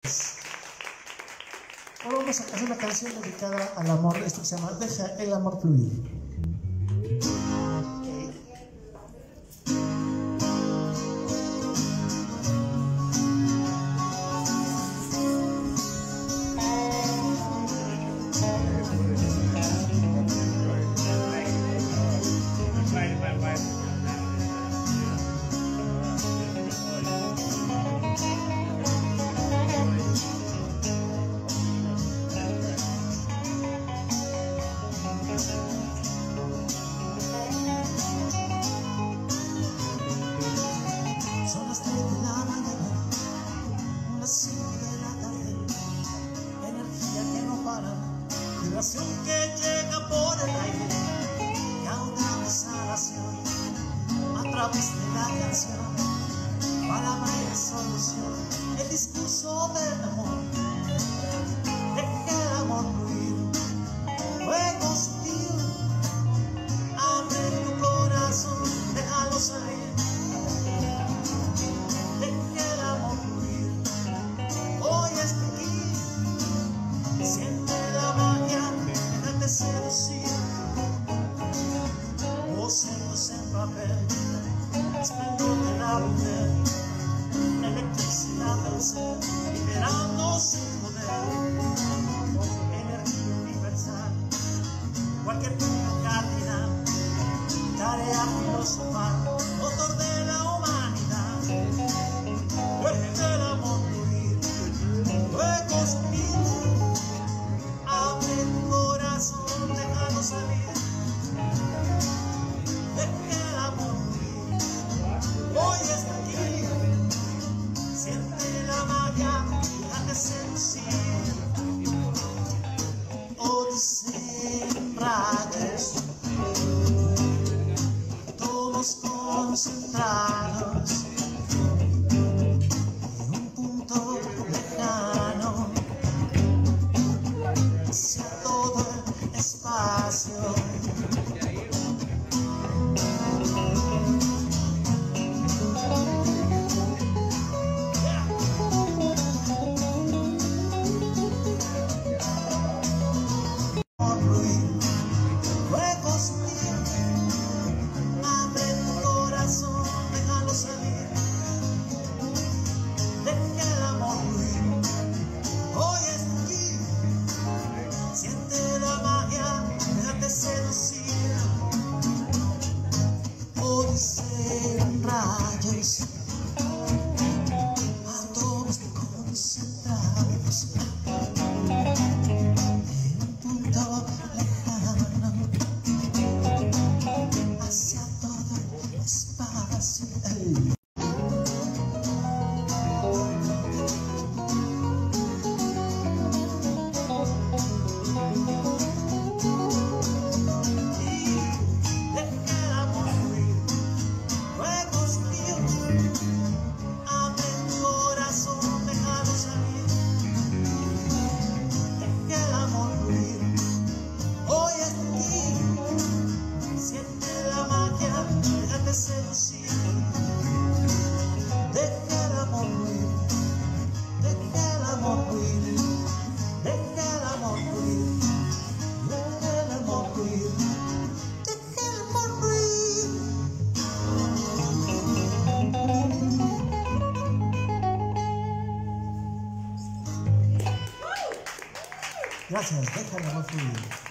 Ahora vamos a hacer una canción dedicada al amor, esto que se llama Deja el amor fluir. Son las 3 de la mañana, las 5 de la tarde, energía que no para, vibración que llega por el aire, y a una exhalación a través de la canción, palabra y solución, el discurso del amor. Deja el amor fluir, fuego sutil, abre tu corazón, déjalo salir. Deja el amor fluir, hoy está aquí, siente la magia, déjate seducir. Bocetos en papel, esplendor de la mujer, electricidad del ser, liberando su poder, energía universal, cualquier punto cardinal, tarea filosofal, motor de la humanidad. Deja el amor fluir, fuego sutil, abre tu corazón, déjalo salir. Deja el amor fluir, hoy está aquí, siente la magia, déjate seducir. Odisea en rayos, todos concentrados en un punto lejano, hacia todo el espacio. Fuego sutil, abre tu corazón, déjalo salir. Deja el amor fluir, hoy está aquí, siente la magia, déjate seducir. Odisea en rayos, átomos concentrados en un punto lejano, hacia todo el espacio. Deja el amor fluir, fuego sutil, abre tu corazón, déjalo salir. Deja el amor fluir, hoy está aquí, siente la magia, déjate seducir. Deja el amor fluir, deja el amor fluir, deja el amor fluir, deja el amor fluir, deja el amor fluir. Gracias, deja el amor fluir.